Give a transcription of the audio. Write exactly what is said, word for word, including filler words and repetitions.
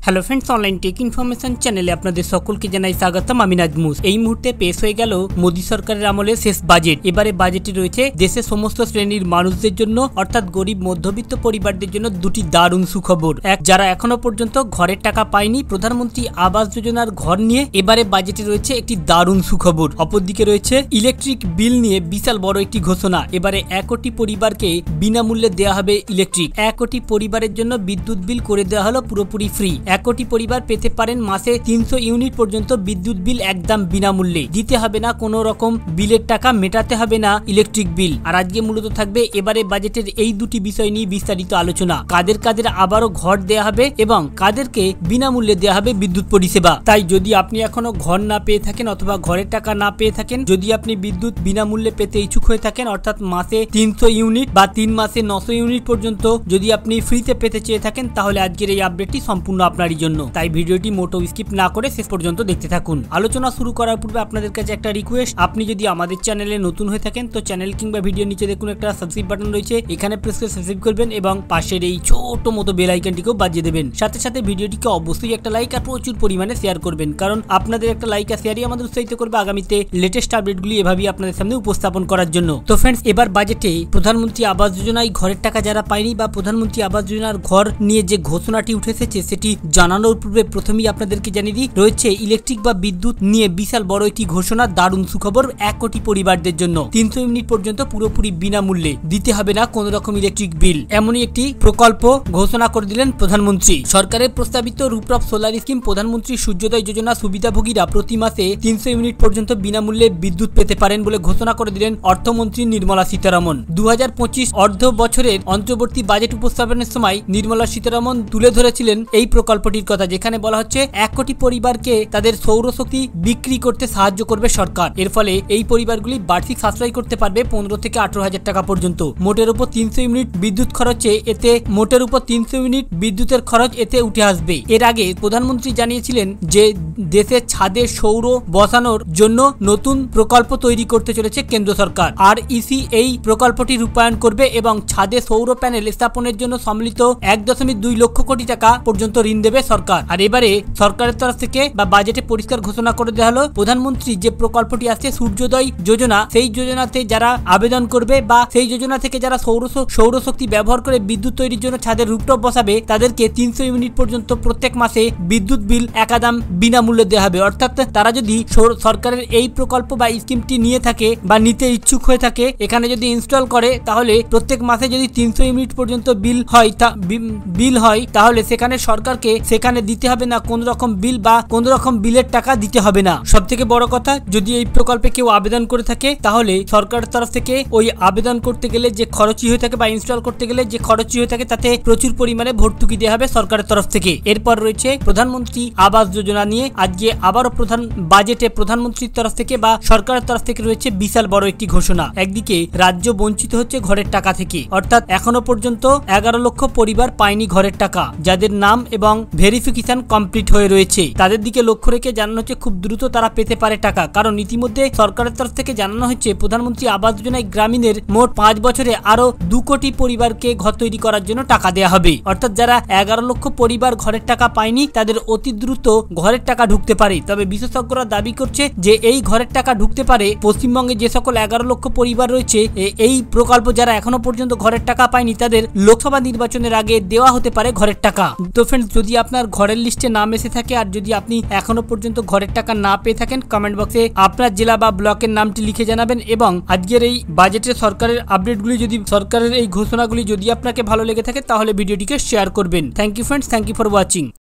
Hello friends, online tech information চ্যানেলে আপনাদের সকলকে জানাই স্বাগতম। আমি নাজমুস। এই মুহূর্তে পেশ হয়ে গেল মোদী সরকারের আমলে শেষ বাজেট। এবারে বাজেটে রয়েছে দেশের সমস্ত শ্রেণীর মানুষদের জন্য অর্থাৎ গরিব মধ্যবিত্ত পরিবারদের জন্য দুটি দারুণ সুখবর। এক, যারা এখনো পর্যন্ত ঘরের টাকা পায়নি প্রধানমন্ত্রী আবাস যোজনার ঘর নিয়ে এবারে বাজেটে রয়েছে একটি দারুণ সুখবর। অপরদিকে রয়েছে ইলেকট্রিক বিল নিয়ে বিশাল বড় একটি ঘোষণা। এবারে এক কোটি পরিবারকে বিনামূল্যে দেওয়া হবে ইলেকট্রিক। এক কোটি পরিবারের জন্য বিদ্যুৎ বিল করে দেওয়া হলো পুরোপুরি ফ্রি। এক কোটি পরিবার পেতে পারেন মাসে তিনশো ইউনিট পর্যন্ত বিদ্যুৎ বিল একদম বিনামূল্যে। দিতে হবে না কোনো রকম বিলের টাকা, মেটাতে হবে না ইলেকট্রিক বিল। আর আজকে মূলত থাকবে এবারে বাজেটের এই দুটি বিষয় নিয়ে বিস্তারিত আলোচনা। কাদের কাদের আবারও ঘর দেওয়া হবে এবং কাদেরকে বিনামূল্যে দেওয়া হবে বিদ্যুৎ পরিষেবা। তাই যদি আপনি এখনো ঘর না পেয়ে থাকেন অথবা ঘরের টাকা না পেয়ে থাকেন, যদি আপনি বিদ্যুৎ বিনামূল্যে পেতে ইচ্ছুক হয়ে থাকেন অর্থাৎ মাসে তিনশো ইউনিট বা তিন মাসে নশো ইউনিট পর্যন্ত যদি আপনি ফ্রিতে পেতে চেয়ে থাকেন, তাহলে আজকের এই আপডেটটি সম্পূর্ণ আপনারই জন্য। তাই ভিডিওটি মোটো স্কিপ না করে শেষ পর্যন্ত দেখতে থাকুন। আলোচনা শুরু করার পূর্বে আপনাদের কাছে একটা রিকোয়েস্ট, আপনি যদি আমাদের চ্যানেলে নতুন হয়ে থাকেন তো চ্যানেল কিংবা ভিডিও নিচে দেখুন একটা সাবস্ক্রাইব বাটন রয়েছে, এখানে প্রেস করে সাবস্ক্রাইব করবেন এবং পাশের এই ছোট মতো বেল আইকনটিকেও বাজিয়ে দেবেন। সাথে সাথে ভিডিওটিকে অবশ্যই একটা লাইক আর প্রচুর পরিমাণে শেয়ার করবেন, কারণ আপনাদের একটা লাইক আর শেয়ারই আমাদের উৎসাহিত করবে আগামীতে লেটেস্ট আপডেটগুলি এভাবেই আপনাদের সামনে উপস্থাপন করার জন্য। তো ফ্রেন্ডস, এবার বাজেটে প্রধানমন্ত্রী আবাস যোজনায় ঘরের টাকা যারা পায়নি বা প্রধানমন্ত্রী আবাস যোজনার ঘর নিয়ে যে ঘোষণাটি উঠে এসেছে সেটি জানানোর পূর্বে প্রথমেই আপনাদেরকে জানিয়ে দিই, রয়েছে ইলেকট্রিক বা বিদ্যুৎ নিয়ে বিশাল বড় একটি ঘোষণা, দারুণ সুখবর এক কোটি পরিবারদের জন্য। তিনশো ইউনিট পর্যন্ত পুরোপুরি বিনামূল্যে, দিতে হবে না কোন রকম ইলেকট্রিক বিল। এমনই একটি প্রকল্প ঘোষণা করে দিলেন প্রধানমন্ত্রী। সরকারের প্রস্তাবিত রুপটপ সোলার স্কিম প্রধানমন্ত্রী সূর্যোদয় যোজনা সুবিধাভোগীরা প্রতি মাসে তিনশো ইউনিট পর্যন্ত বিনামূল্যে বিদ্যুৎ পেতে পারেন বলে ঘোষণা করে দিলেন অর্থমন্ত্রী নির্মলা সীতারামন। দু হাজার পঁচিশ অর্ধ বছরের অন্তর্বর্তী বাজেট উপস্থাপনের সময় নির্মলা সীতারামন তুলে ধরেছিলেন এই প্রকল্পটির কথা, যেখানে বলা হচ্ছে এক কোটি পরিবারকে তাদের সৌরশক্তি বিক্রি করতে সাহায্য করবে সরকার। এর ফলে এই পরিবারগুলি বার্ষিক সাশ্রয় করতে পারবে পনেরো থেকে আঠারো হাজার টাকা পর্যন্ত। মোটের উপর তিনশো ইউনিট বিদ্যুৎ খরচে এতে মোটের উপর তিনশো ইউনিট বিদ্যুতের খরচ এতে উঠে আসবে। এর আগে প্রধানমন্ত্রী জানিয়েছিলেন যে দেশের ছাদে সৌর বসানোর জন্য নতুন প্রকল্প তৈরি করতে চলেছে কেন্দ্র সরকার। আর ইসি এই প্রকল্পটি রূপায়ণ করবে এবং ছাদে সৌর প্যানেল স্থাপনের জন্য সম্মিলিত এক দশমিক দুই লক্ষ কোটি টাকা পর্যন্ত ঋণ দেবে সরকার। আর এবারে সরকারের তরফ থেকে বা বাজেটে পরিষ্কার ঘোষণা করে দেওয়া হলো, প্রধানমন্ত্রী যে প্রকল্পটি আসছে সূর্যোদয় যোজনা, সেই যোজনাতে যারা আবেদন করবে বা সেই যোজনা থেকে যারা সৌর সৌরশক্তি ব্যবহার করে বিদ্যুৎ তৈরির জন্য ছাদের রুপটপ বসাবে, তাদেরকে তিনশো ইউনিট পর্যন্ত প্রত্যেক মাসে বিদ্যুৎ বিল একাদাম বিনামূল্যে দেওয়া হবে। অর্থাৎ তারা যদি সরকারের এই প্রকল্প বা স্কিমটি নিয়ে থাকে বা নিতে ইচ্ছুক হয়ে থাকে, এখানে যদি ইনস্টল করে, তাহলে প্রত্যেক মাসে যদি তিনশো ইউনিট পর্যন্ত বিল হয় বিল হয় তাহলে সেখানে সরকারকে সেখানে দিতে হবে না কোন রকম বিল বা কোন রকম বিলের টাকা দিতে হবে না। সব থেকে বড় কথা, যদি এই প্রকল্পে কেউ আবেদন করে থাকে তাহলে সরকারের তরফ থেকে ওই আবেদন করতে গেলে যে খরচই হয়ে থাকে বা ইনস্টল করতে গেলে যে খরচই হয়ে থাকে তাতে প্রচুর পরিমাণে ভর্তুকি দেওয়া হবে সরকারের তরফ থেকে। এরপর রয়েছে প্রধানমন্ত্রী আবাস যোজনা নিয়ে আজকে আবারও প্রধান বাজেটে প্রধানমন্ত্রীর তরফ থেকে বা সরকারের তরফ থেকে রয়েছে বিশাল বড় একটি ঘোষণা। একদিকে রাজ্য বঞ্চিত হচ্ছে ঘরের টাকা থেকে, অর্থাৎ এখনো পর্যন্ত এগারো লক্ষ পরিবার পায়নি ঘরের টাকা, যাদের নাম এবং ভেরিফিকেশন কমপ্লিট হয়ে রয়েছে। তাদের দিকে লক্ষ্য রেখে জানানো হচ্ছে খুব দ্রুত তারা পেতে পারে টাকা, কারণ ইতিমধ্যে সরকারের তরফ থেকে জানানো হচ্ছে প্রধানমন্ত্রী আবাস যোজনায় গ্রামীণের মোট পাঁচ বছরে আরো দু কোটি পরিবারকে ঘর তৈরি করার জন্য টাকা দেওয়া হবে। অর্থাৎ যারা এগারো লক্ষ পরিবার ঘরের টাকা পায়নি তাদের অতি দ্রুত ঘরের টাকা ঢুকতে পারে। তবে বিশেষজ্ঞরা দাবি করছে যে এই ঘরের টাকা ঢুকতে পারে পশ্চিমবঙ্গে যে সকল এগারো লক্ষ পরিবার রয়েছে, এই প্রকল্প যারা এখনো পর্যন্ত ঘরের টাকা পায়নি তাদের লোকসভা নির্বাচনের আগে দেওয়া হতে পারে ঘরের টাকা। তো ফ্রেন্ডস, যদি আপনার ঘরের লিস্টে নাম এসে থাকে আর যদি আপনি এখনো পর্যন্ত ঘরের টাকা না পেয়ে থাকেন, কমেন্ট বক্সে আপনার জেলা বা ব্লকের নামটি লিখে জানাবেন। এবং আজকের এই বাজেটের সরকারের আপডেটগুলি যদি সরকারের এই ঘোষণাগুলি যদি আপনাকে ভালো লেগে থাকে তাহলে ভিডিওটিকে শেয়ার করবেন। Thank you friends, thank you for watching.